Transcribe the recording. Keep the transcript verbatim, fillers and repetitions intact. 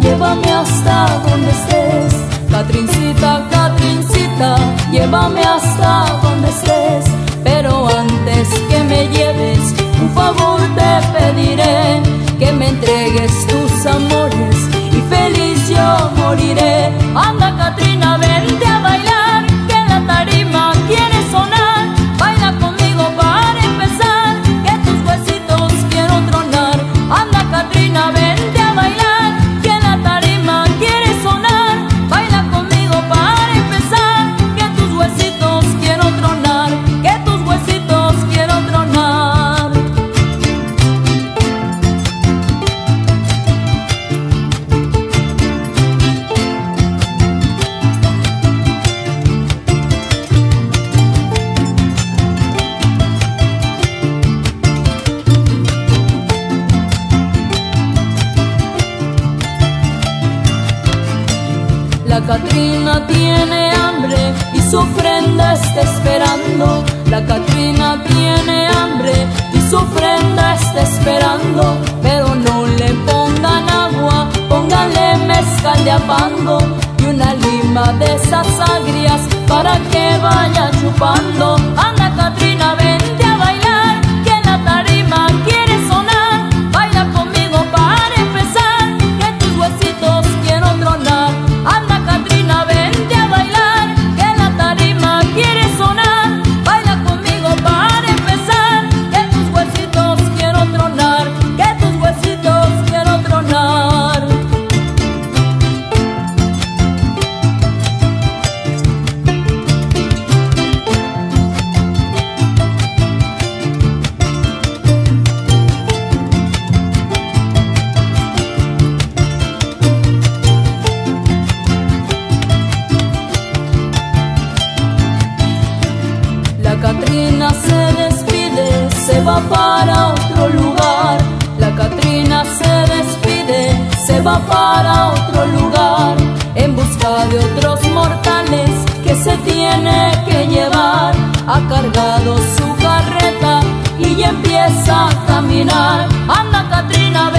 llévame hasta donde estés. Catrincita, Catrincita, llévame hasta donde estés. Pero antes que me lleves, un favor te pediré, que me entregues tus amores y feliz yo moriré. Anda, Catrina, vente a bailar, que la tarima quiere sonar. Baila conmigo para empezar, que tus huesitos quiero tronar. Anda, Catrina, vente a bailar, que la tarima quiere sonar. Baila conmigo para empezar, que tus huesitos quiero tronar, que tus huesitos quiero tronar. La Catrina tiene hambre y su ofrenda está esperando. La Catrina tiene hambre y su ofrenda está esperando. Pero no le pongan agua, pónganle mezcal de apango y una lima de esas agrias para que vaya chupando. Anda, Catrina, vente a bailar, que la tarima quiere sonar. Baila conmigo para empezar, que tus huesitos quiero tronar. Anda, Catrina, vente a bailar, que la tarima quiere sonar. Baila conmigo para empezar, que tus huesitos quiero tronar, que tus huesitos quiero tronar. La Catrina se despide, se va para otro lugar. La Catrina se despide, se va para otro lugar, en busca de otros mortales que se tiene que llevar. Ha cargado su carreta y ya empieza a caminar. Anda, Catrina,